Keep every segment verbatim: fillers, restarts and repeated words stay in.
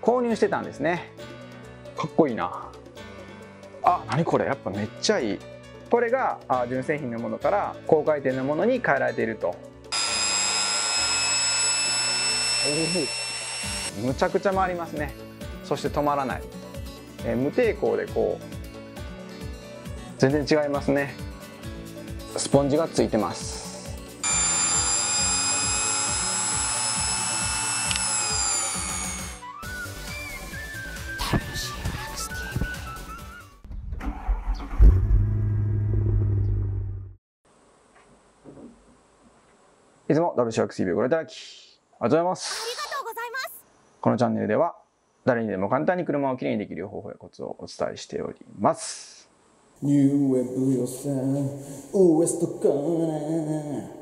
購入してたんですね。かっこいいな。あ、何これ、やっぱめっちゃいい。これがあ純正品のものから高回転のものに変えられていると。おお、むちゃくちゃ回りますね。そして止まらない、えー、無抵抗でこう全然違いますね。スポンジがついてます。いつも ダブリューシーエックスティーブイ をご覧いただきありがとうございます。 ありがとうございます。 このチャンネルでは誰にでも簡単に車をきれいにできる方法やコツをお伝えしております。ニューウェブ予算ウエストコーナー。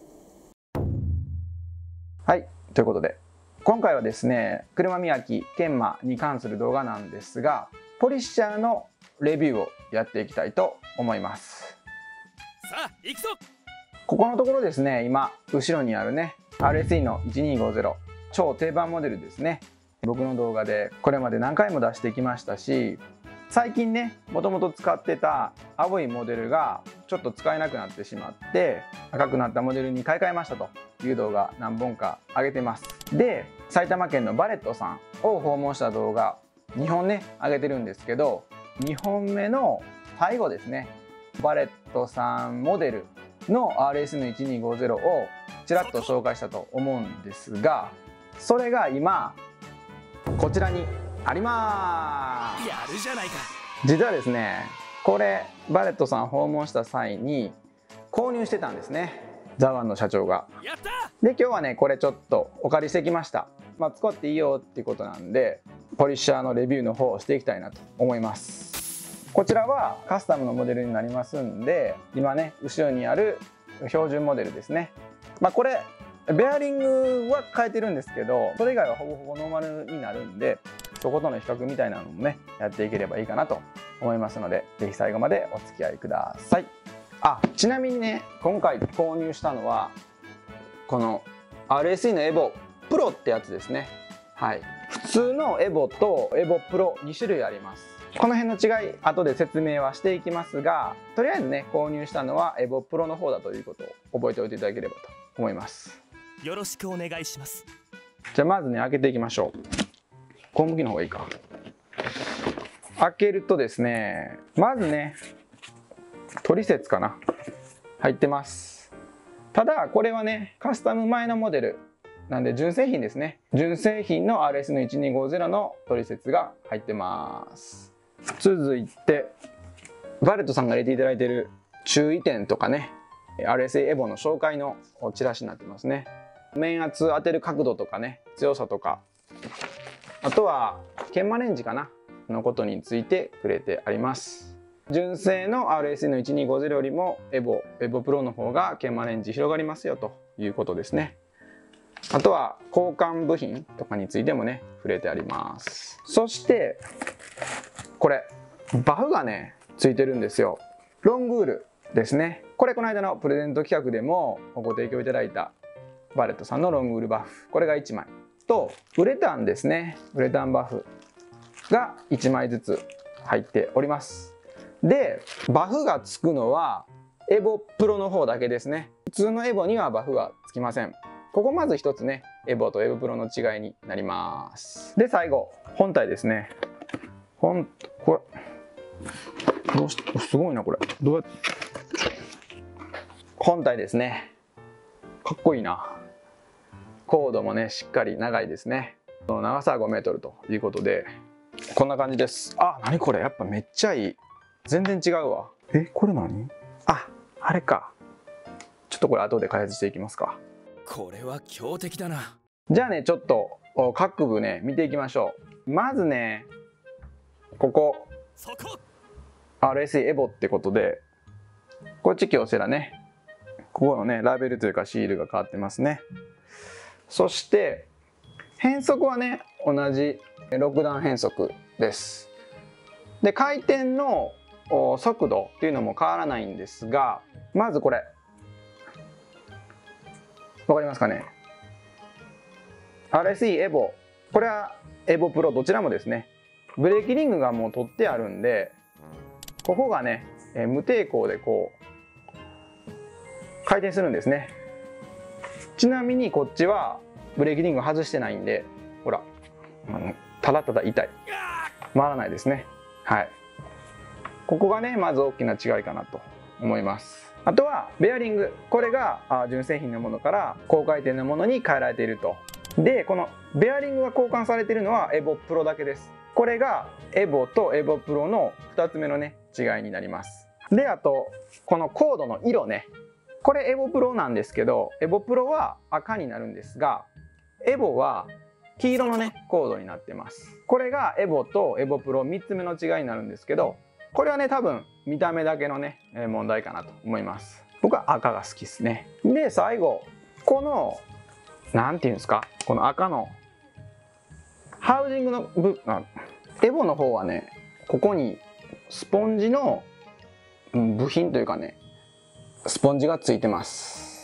はい、ということで今回はですね、車磨き研磨に関する動画なんですが、ポリッシャーのレビューをやっていきたいと思います。 さあ行くぞ。 ここのところですね、今後ろにあるね アールエスイー のいちにーごゼロ、超定番モデルですね。僕の動画でこれまで何回も出してきましたし、最近ねもともと使ってた青いモデルがちょっと使えなくなってしまって赤くなったモデルに買い替えましたという動画何本か上げてます。で、埼玉県のバレットさんを訪問した動画にほんね上げてるんですけど、にほんめの最後ですね、バレットさんモデルの アールエス のいちにーごゼロをちらっと紹介したと思うんですが、それが今こちらにあります。 やるじゃないか。 実はですね、これバレットさん訪問した際に購入してたんですね、ザワンの社長が。 やった。 で今日はねこれちょっとお借りしてきました。まあ使っていいよっていうことなんでポリッシャーのレビューの方をしていきたいなと思います。こちらはカスタムのモデルになりますんで、今ね後ろにある標準モデルですね。まあこれベアリングは変えてるんですけど、それ以外はほぼほぼノーマルになるんで、そことの比較みたいなのもねやっていければいいかなと思いますので、是非最後までお付き合いください。あ、ちなみにね今回購入したのはこの アールエスイー のエボプロってやつですね。はい、普通のエボとエボプロに種類あります。この辺の違い後で説明はしていきますが、とりあえずね購入したのはエボプロの方だということを覚えておいていただければと思います。 よろしくお願いします。 じゃあまずね開けていきましょう。この向きの方がいいか。開けるとですね、まずねトリセツかな入ってます。ただこれはねカスタム前のモデルなんで純正品ですね。純正品の アールエス のいちにーごゼロのトリセツが入ってます。続いてバレットさんが入れていただいている注意点とかね アールエスイー エボの紹介のチラシになってますね。面圧当てる角度とかね強さとか、あとは研磨レンジかなのことについて触れてあります。純正の アールエスイー のいちにーごゼロよりもエボ、エボプロの方が研磨レンジ広がりますよということですね。あとは交換部品とかについてもね触れてあります。そしてこれバフがねついてるんですよ。ロングウールですね。これこの間のプレゼント企画でもご提供いただいたバレットさんのロングウールバフ、これがいちまいとウレタンですね、ウレタンバフがいちまいずつ入っております。でバフがつくのはエボプロの方だけですね。普通のエボにはバフはつきません。ここまず一つねエボとエボプロの違いになります。で最後本体ですね。本これどうしすごいな、これどうやって本体ですね。かっこいいな。コードもねしっかり長いですね。長さはごメートルということでこんな感じです。あ、何これ、やっぱめっちゃいい。全然違うわ。え、これ何？あ、あれか。ちょっとこれ後で開発していきますか。 これは強敵だな。 じゃあねちょっと各部ね見ていきましょう。まずねここそこアールエスイー エボってことで、こっち京セラね、ここのねラベルというかシールが変わってますね。そして変速はね同じろく段変速です。で回転の速度っていうのも変わらないんですが、まずこれわかりますかね。 アールエスイー エボ、これはエボプロどちらもですねブレーキリングがもう取ってあるんで、ここがね、えー、無抵抗でこう回転するんですね。ちなみにこっちはブレーキリング外してないんで、ほらあのただただ痛い、回らないですね。はい、ここがねまず大きな違いかなと思います。あとはベアリング、これが純正品のものから高回転のものに変えられていると。でこのベアリングが交換されているのはエボプロだけです。これがエボとエボプロのふたつめのね違いになります。であとこのコードの色ね、これエボプロなんですけど、エボプロは赤になるんですが、エボは黄色のねコードになってます。これがエボとエボプロみっつめの違いになるんですけど、これはね多分見た目だけのね問題かなと思います。僕は赤が好きですね。で最後このなんていうんですか、この赤のハウジングの部あエボの方はね、ここにスポンジの部品というかねスポンジがついてます。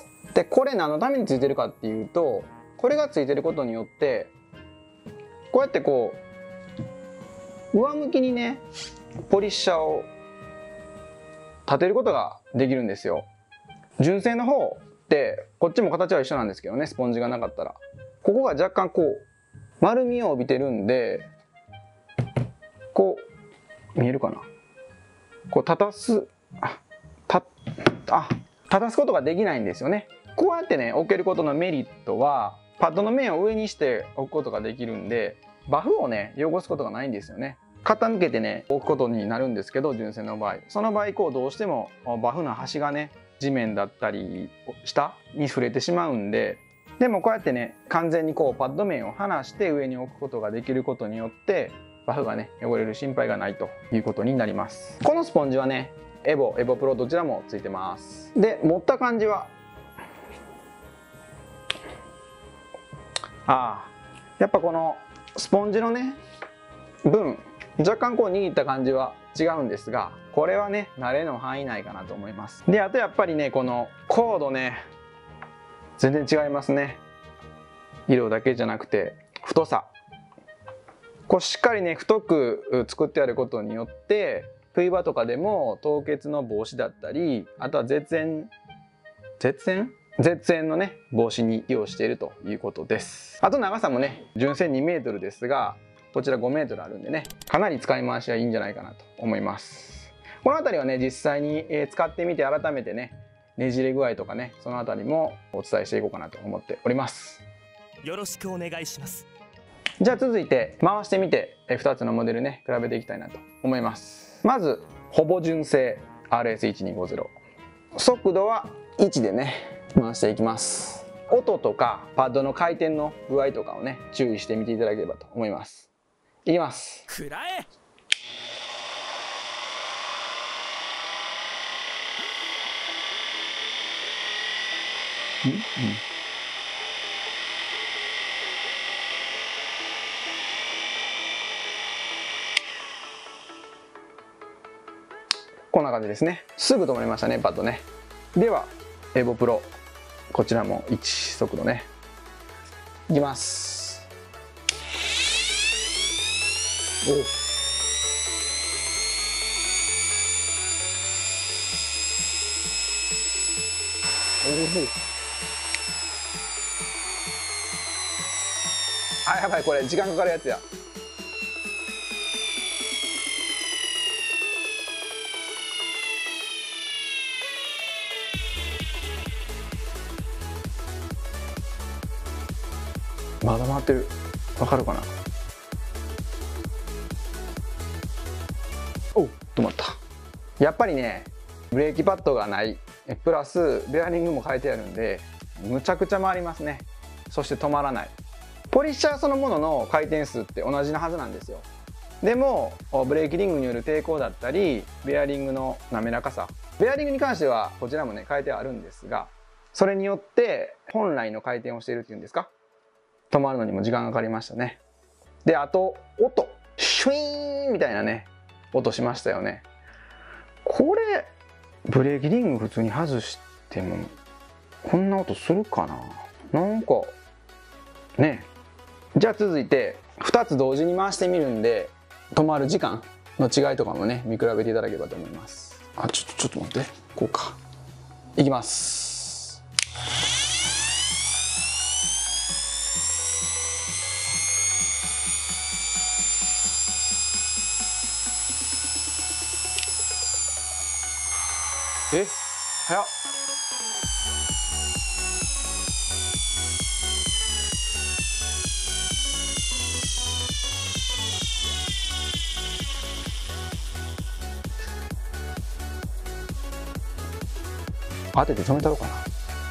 でこれ何のためについてるかっていうと、これがついてることによってこうやってこう上向きにねポリッシャーを立てることができるんですよ。純正の方ってこっちも形は一緒なんですけどね、スポンジがなかったらここが若干こう丸みを帯びてるんで、こう見えるかな、こう立たすあたあ立たすことができないんですよね。こうやってね置けることのメリットは、パッドの面を上にして置くことができるんでバフをね汚すことがないんですよね。傾けてね置くことになるんですけど、純正の場合その場合こうどうしてもバフの端がね地面だったり下に触れてしまうんで、でもこうやってね完全にこうパッド面を離して上に置くことができることによってバフがね汚れる心配がないということになります。このスポンジはねエボ、エボプロどちらもついてます。で持った感じはああやっぱこのスポンジのね分若干こう握った感じは違うんですが、これはね慣れの範囲内かなと思います。であとやっぱりねこのコードね全然違いますね。色だけじゃなくて太さ、こうしっかりね太く作ってあることによって冬場とかでも凍結の防止だったり、あとは絶縁絶縁絶縁のね防止に利用しているということです。あと長さもね純正にメートルですが、こちらごメートルあるんでね、かなり使い回しはいいんじゃないかなと思います。この辺りはね実際に使ってみて改めてねねじれ具合とかねその辺りもお伝えしていこうかなと思っております。 よろしくお願いします。 じゃあ続いて回してみてふたつのモデルね比べていきたいなと思います。まずほぼ純正 アールエスせんにひゃくごじゅう、速度はいちでね回していきます。音とかパッドの回転の具合とかをね注意してみていただければと思います。いきます。 くらえ。 うんうん、こんな感じですね。すぐ止まりましたねパッドね。ではエボプロこちらもいち速度ねいきます。おおあ、やばい、これ時間かかるやつや。まだ回ってる。わかるかな。おう、止まった。やっぱりねブレーキパッドがないプラスベアリングも変えてあるんでむちゃくちゃ回りますね。そして止まらない。ポリッシャーそのものの回転数って同じなはずなんですよ。でもブレーキリングによる抵抗だったりベアリングの滑らかさ、ベアリングに関してはこちらもね変えてあるんですが、それによって本来の回転をしているっていうんですか、止まるのにも時間がかかりましたね。であと音、シュイーンみたいなね音しましたよね。これブレーキリング普通に外してもこんな音するかな。なんかね。じゃあ続いてふたつ同時に回してみるんで止まる時間の違いとかもね見比べていただければと思います。あ、ちょっとちょっと待って、こうか。いきます。え、早っ。当てて止めたろうかな。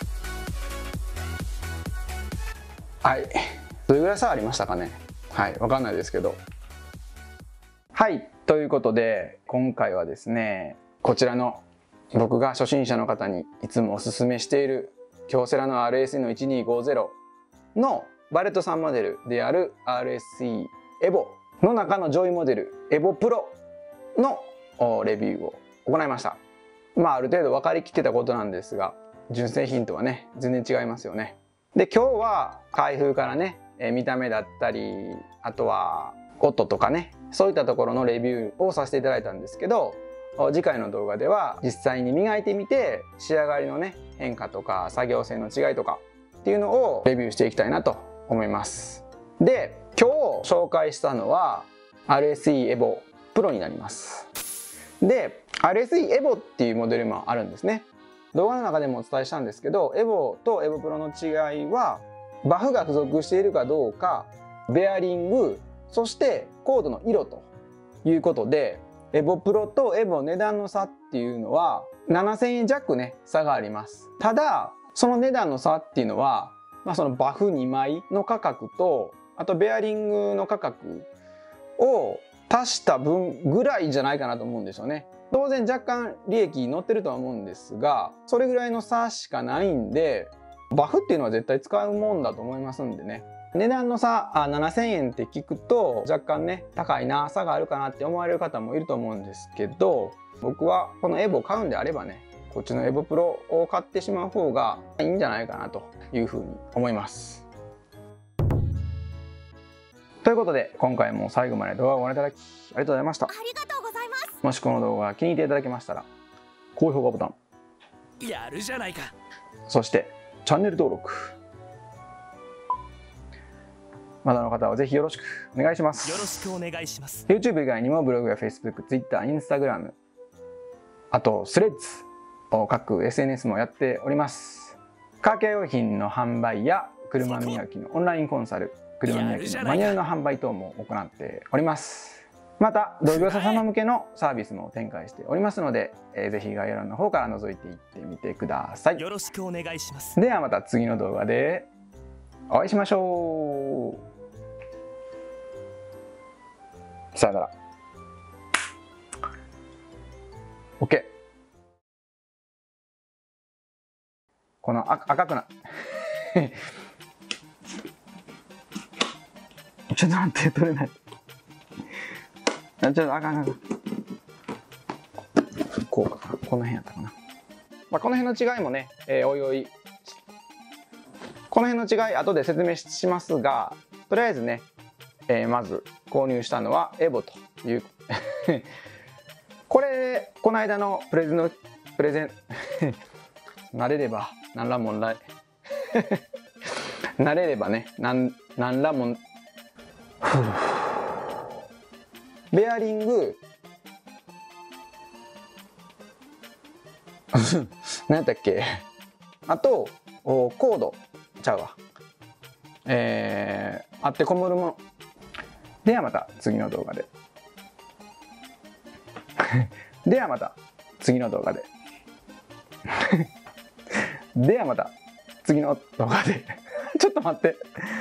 はい、どれぐらい差ありましたかね。はい、わかんないですけど。はい、ということで今回はですね、こちらの僕が初心者の方にいつもおすすめしている京セラの アールエスイー のいちにーごゼロのバレットさんモデルである アールエスイー エボの中の上位モデルエボプロのレビューを行いました。まあある程度分かりきってたことなんですが、純正品とはね全然違いますよね。で今日は開封からね見た目だったり、あとは音とかね、そういったところのレビューをさせていただいたんですけど、次回の動画では実際に磨いてみて仕上がりのね変化とか作業性の違いとかっていうのをレビューしていきたいなと思います。で今日紹介したのは アールエスイー エボプロになります。で アールエスイー エボっていうモデルもあるんですね。動画の中でもお伝えしたんですけど、エボとエボプロの違いはバフが付属しているかどうか、ベアリング、そしてコードの色ということで、エボプロとエボ値段の差っていうのはななせんえん弱ね差があります。ただその値段の差っていうのは、まあ、そのバフにまいの価格とあとベアリングの価格を足した分ぐらいじゃないかなと思うんですよね。当然若干利益乗ってるとは思うんですが、それぐらいの差しかないんで、バフっていうのは絶対使うもんだと思いますんでね。値段の差あななせんえんって聞くと若干ね高いな、差があるかなって思われる方もいると思うんですけど、僕はこのエボを買うんであればね、こっちのエボプロを買ってしまう方がいいんじゃないかなというふうに思います。ということで今回も最後まで動画をご覧いただきありがとうございました。 ありがとうございます。 もしこの動画が気に入っていただけましたら高評価ボタン、 やるじゃないか。 そしてチャンネル登録、まだの方はぜひよろしくお願いします。 よろしくお願いします。 YouTube 以外にもブログや Facebook、Twitter、Instagram、あとスレッズ各 エスエヌエス もやっております。カーケー用品の販売や車磨きのオンラインコンサル、車磨きのマニュアルの販売等も行っております。また同業者様向けのサービスも展開しておりますので、えー、ぜひ概要欄の方から覗いていってみてください。 よろしくお願いします。 ではまた次の動画でお会いしましょう。さよなら。 OK。 この赤赤くなちょっと待って、取れない。ちょっとあかんあかん。こうかな、この辺やったかな。まあ、この辺の違いもね、えー、おいおいこの辺の違い後で説明しますが、とりあえずね、えー、まず購入したのはエボというこれこの間のプレゼンのプレゼン慣れれば何ら問題慣れればね何何らもんベアリング何やったっけ、あとコードちゃうわ、えー、あってこもるものではまた次の動画でではまた次の動画でではまた次の動画でちょっと待って。